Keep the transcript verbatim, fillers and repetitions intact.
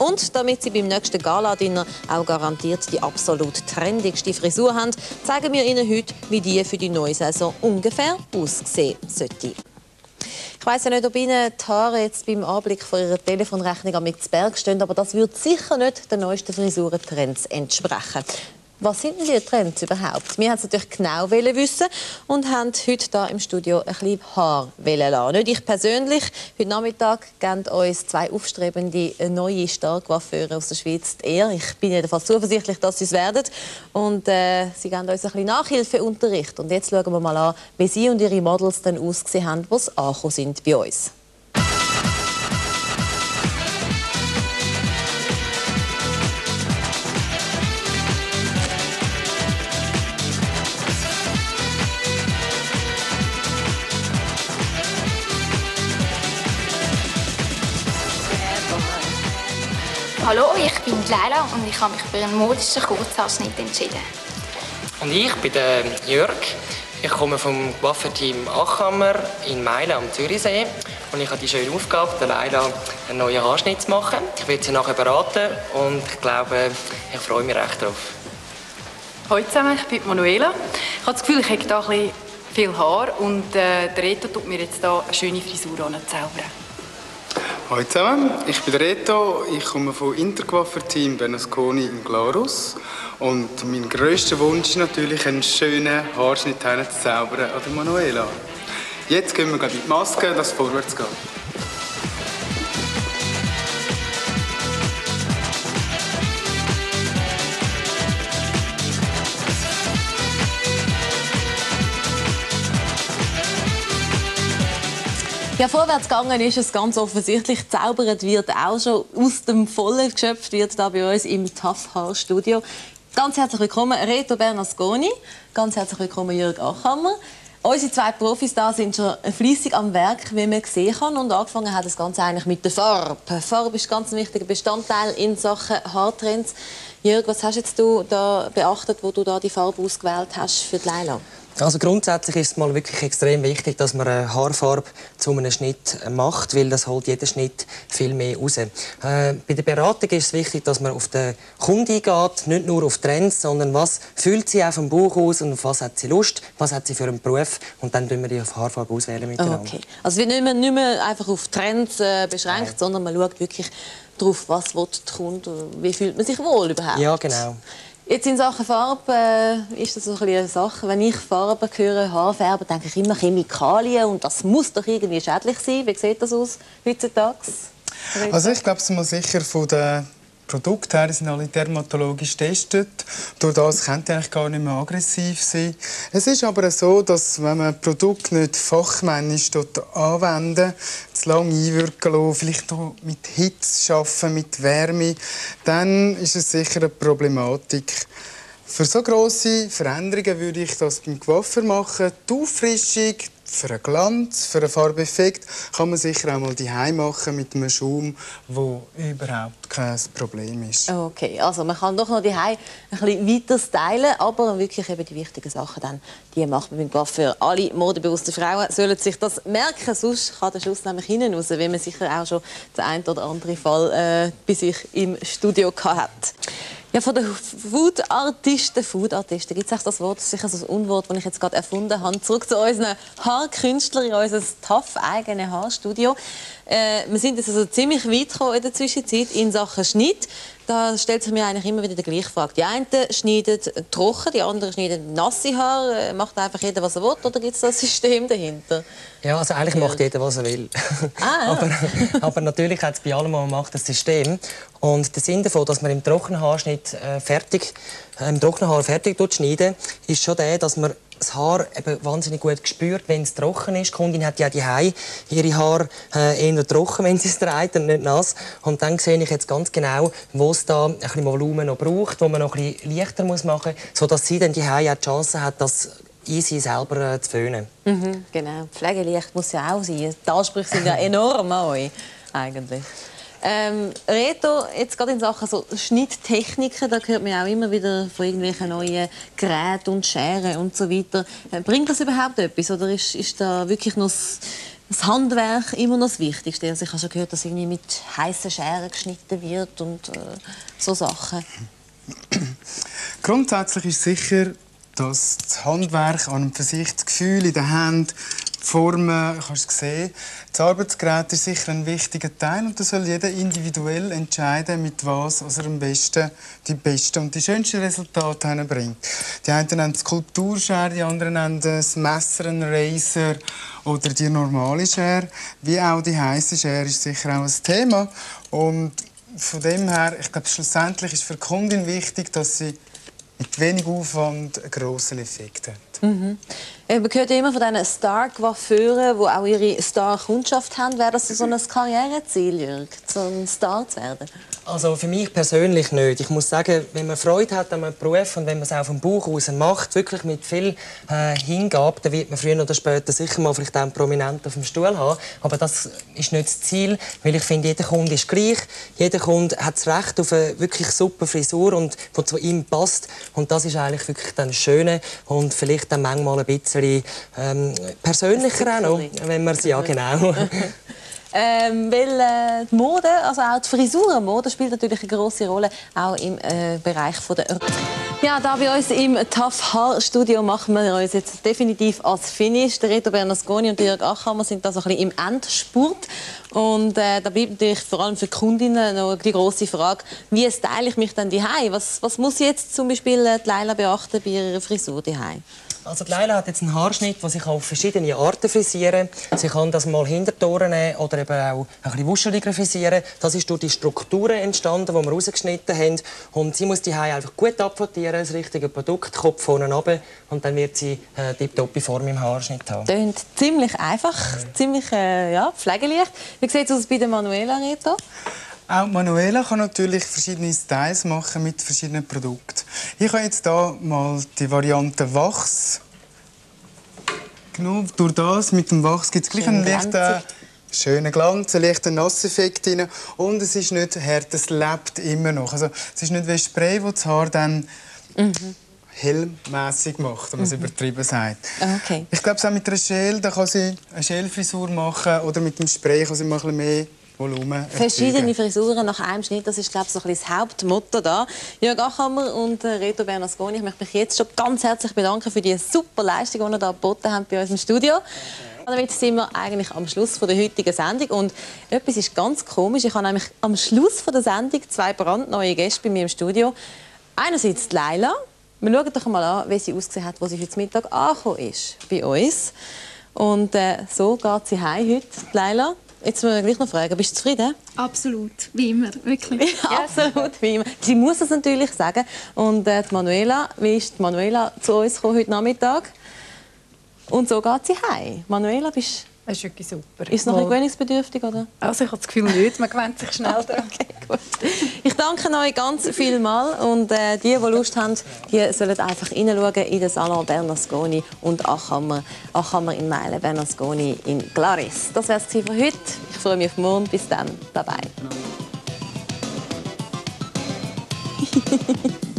Und damit Sie beim nächsten Gala-Dinner auch garantiert die absolut trendigste Frisur haben, zeigen wir Ihnen heute, wie die für die neue Saison ungefähr aussehen sollte. Ich weiss ja nicht, ob Ihnen die Haare jetzt beim Anblick von Ihrer Telefonrechnung am Berg stehen, aber das würde sicher nicht den neuesten Frisurentrends entsprechen. Was sind denn die Trends überhaupt? Wir wollten es natürlich genau wissen und haben heute hier im Studio ein bisschen Haar lassen. Nicht ich persönlich. Heute Nachmittag geben uns zwei aufstrebende neue Starkcoiffeure aus der Schweiz die Ehre. Ich bin jedenfalls zuversichtlich, dass sie es werden. Und äh, sie geben uns ein bisschen Nachhilfeunterricht. Und jetzt schauen wir mal an, wie sie und ihre Models dann ausgesehen haben, die angekommen sind bei uns. Hallo, ich bin Leila und ich habe mich für einen modischen Kurzhaarschnitt entschieden. Und ich bin der Jörg. Ich komme vom Coiffeur-Team Achammer in Meilen am Zürichsee. Und ich habe die schöne Aufgabe, der Leila einen neuen Haarschnitt zu machen. Ich werde sie nachher beraten und ich glaube, ich freue mich recht drauf. Hallo zusammen, ich bin Manuela. Ich habe das Gefühl, ich habe hier ein bisschen viel Haar und äh, der Reto tut mir jetzt hier eine schöne Frisur zaubern. Hallo zusammen, ich bin Reto, ich komme vom Intercoiffeur-Team Bernasconi in Glarus und mein grösster Wunsch ist natürlich, einen schönen Haarschnitt zu zaubern an der Manuela. Jetzt gehen wir mit die Maske, dass es vorwärts geht. Ja, vorwärts gegangen ist es ganz offensichtlich. Zaubert wird auch schon aus dem Vollen geschöpft wird da bei uns im Tough Haar Studio. Ganz herzlich willkommen Reto Bernasconi, ganz herzlich willkommen Jörg Achammer. Unsere zwei Profis da sind schon fleissig am Werk, wie man sehen kann. Und angefangen hat das Ganze eigentlich mit der Farbe. Farbe ist ganz ein wichtiger Bestandteil in Sachen Haartrends. Jörg, was hast jetzt du da beachtet, wo du da die Farbe ausgewählt hast für die Leila? Also grundsätzlich ist es mal wirklich extrem wichtig, dass man eine Haarfarbe zu einem Schnitt macht, weil das holt jeder Schnitt viel mehr raus. Äh, bei der Beratung ist es wichtig, dass man auf den Kunden eingeht, nicht nur auf Trends, sondern was fühlt sie auch vom Bauch aus und auf was hat sie Lust, was hat sie für einen Beruf und dann tun wir die auf Haarfarbe auswählen miteinander. Okay. Also wir nicht mehr, nicht mehr einfach auf Trends äh, beschränkt, Nein. sondern man schaut wirklich darauf, was will der Kunde, wie fühlt man sich wohl überhaupt. Ja, genau. Jetzt in Sachen Farbe äh, ist das so ein eine Sache. Wenn ich Farbe höre, Haarfärben, denke ich immer Chemikalien und das muss doch irgendwie schädlich sein. Wie sieht das aus heutzutage? Also ich glaube, es muss sicher von den Produkten her, die sind alle dermatologisch getestet. Durch das könnte eigentlich gar nicht mehr aggressiv sein. Es ist aber so, dass wenn man ein Produkt nicht fachmännisch anwenden, zu lange einwirken lassen, vielleicht noch mit Hitze arbeiten, mit Wärme, dann ist es sicher eine Problematik. Für so grosse Veränderungen würde ich das beim Coiffeur machen. Die Auffrischung, für einen Glanz, für einen Farbeffekt kann man sicher auch mal daheim machen mit einem Schaum, wo überhaupt kein Problem ist. Okay, also man kann doch noch daheim ein bisschen weiter stylen, aber wirklich eben die wichtigen Sachen dann, die macht man beim Coiffeur. Alle modebewussten Frauen sollen sich das merken, sonst kann der Schuss nämlich hinten raus, wie man sicher auch schon den einen oder anderen Fall äh, bei sich im Studio hat. Ja, von den Food-Artisten, Food-Artisten, gibt es das Wort, das ist sicher so ein Unwort, das ich jetzt gerade erfunden habe. Zurück zu unseren Haarkünstlern in unser tough eigenes Haarstudio. Äh, wir sind jetzt also ziemlich weit gekommen in der Zwischenzeit in Sachen Schnitt. Da stellt sich mir eigentlich immer wieder die gleiche Frage. Die einen schneiden trocken, die anderen schneiden nasse Haare. Macht einfach jeder, was er will, oder gibt es da ein System dahinter? Ja, also eigentlich macht jeder, was er will. Ah, ja. aber, aber natürlich hat es bei allem, was man macht, ein System. Und der Sinn davon, dass man im Trockenhaarschnitt äh, fertig, äh, im Trockenhaar fertig schneiden, ist schon der, dass man das Haar eben wahnsinnig gut spürt, wenn es trocken ist. Die Kundin hat ja die ihre Haare äh, eher trocken, wenn sie es dreht und nicht nass. Und dann sehe ich jetzt ganz genau, wo es da ein bisschen Volumen noch braucht, wo man noch ein bisschen leichter muss machen muss, sodass sie dann die auch die Chance hat, das easy selber äh, zu föhnen. Mhm, genau. Pflegeleicht muss ja auch sein. Die Ansprüche sind ja enorm an euch, eigentlich. Ähm, Reto, jetzt gerade in Sachen so Schnitttechniken, da hört man auch immer wieder von irgendwelchen neuen Geräten und Scheren und so weiter. Bringt das überhaupt etwas oder ist, ist da wirklich noch das das Handwerk immer noch das Wichtigste? Also ich habe schon gehört, dass irgendwie mit heißen Scheren geschnitten wird und äh, so Sachen. Grundsätzlich ist sicher, dass das Handwerk an und für sich, das Gefühl in den Händen, die Formen, kannst du sehen. Das Arbeitsgerät ist sicher ein wichtiger Teil und da soll jeder individuell entscheiden, mit was er am besten die besten und die schönsten Resultate bringt. Die einen nennen Skulpturschere, die anderen nennen das Messer, ein Razor oder die normale Schere. Wie auch die heiße Schere ist sicher auch ein Thema. Und von dem her, ich glaube, schlussendlich ist für die Kundin wichtig, dass sie mit wenig Aufwand einen grossen Effekt hat. Mhm. Man hört ja immer von diesen Star-Coiffeuren, die auch ihre Star-Kundschaft haben. Wäre das so ein Karriereziel, Jörg, so ein Star zu werden? Also für mich persönlich nicht. Ich muss sagen, wenn man Freude hat an einem Beruf und wenn man es auch vom Bauch aus macht, wirklich mit viel äh, Hingabe, dann wird man früher oder später sicher mal vielleicht auch einen Prominenten auf dem Stuhl haben. Aber das ist nicht das Ziel, weil ich finde, jeder Kunde ist gleich. Jeder Kunde hat das Recht auf eine wirklich super Frisur, und die zu ihm passt. Und das ist eigentlich wirklich dann das Schöne und vielleicht dann manchmal ein bisschen ähm, persönlicher auch noch, wenn man es ja genau. Ähm, weil äh, die Mode, also auch die Frisuren, Mode spielt natürlich eine grosse Rolle, auch im äh, Bereich von der. Ja, da bei uns im Tough Hair Studio machen wir uns jetzt definitiv als Finish. Der Reto Bernasconi und Jörg Achammer sind da so ein bisschen im Endspurt. Und äh, da bleibt natürlich vor allem für die Kundinnen noch die grosse Frage: Wie style ich mich dann daheim? Was, was muss jetzt zum Beispiel die Leila beachten bei ihrer Frisur daheim? Also die Leila hat jetzt einen Haarschnitt, den sich auf verschiedene Arten frisieren kann. Sie kann das mal hinter die Ohren nehmen oder eben auch ein bisschen wuscheliger frisieren. Das ist durch die Strukturen entstanden, die wir rausgeschnitten haben. Und sie muss die Haare einfach gut abfottieren, das richtige Produkt, Kopf vorne runter, und dann wird sie äh, tipptopp Form im Haarschnitt haben. Tönt ziemlich einfach, ja. ziemlich äh, ja, pflegeleicht. Wie sieht es aus bei der Manuela, Reto? Auch Manuela kann natürlich verschiedene Styles machen mit verschiedenen Produkten. Ich habe jetzt hier mal die Variante Wachs. Genau, durch das mit dem Wachs gibt es gleich einen leichten, schönen Glanz, einen leichten Nasseffekt rein. Und es ist nicht hart, es lebt immer noch. Also, es ist nicht wie Spray, das das Haar dann mhm. hellmässig macht, wenn man es mhm. übertrieben sagt. Okay. Ich glaube, auch mit einer Gel, da kann sie eine Gelfrisur machen, oder mit dem Spray kann sie mal ein bisschen mehr Volumen. Verschiedene Frisuren nach einem Schnitt, das ist, glaube ich, so ein bisschen das Hauptmotto da. Jörg Achammer und Reto Bernasconi, ich möchte mich jetzt schon ganz herzlich bedanken für die super Leistung, die ihr hier geboten habt bei uns im Studio. Damit sind wir eigentlich am Schluss der heutigen Sendung. Und etwas ist ganz komisch. Ich habe nämlich am Schluss der Sendung zwei brandneue Gäste bei mir im Studio. Einerseits die Leila. Wir schauen doch mal an, wie sie ausgesehen hat, als sie heute Mittag angekommen ist bei uns. Und äh, so geht sie heim heute, die Leila. Jetzt muss ich gleich noch fragen, bist du zufrieden? Absolut, wie immer, wirklich. Ja, absolut, wie immer. Sie muss es natürlich sagen. Und äh, die Manuela, wie ist die Manuela zu uns gekommen heute Nachmittag? Und so geht sie heim. Manuela, bist das ist wirklich super. Ist es noch ein gewöhnungsbedürftig, oder? Also ich habe das Gefühl nicht, man gewöhnt sich schnell daran. Okay, gut. Ich danke euch ganz viel mal und äh, die, die Lust haben, die sollen einfach reinschauen in den Salon Bernasconi und Achammer, Achammer in Meilen, Bernasconi in Glaris. Das wäre es für heute. Ich freue mich auf morgen. Bis dann. Bye bye.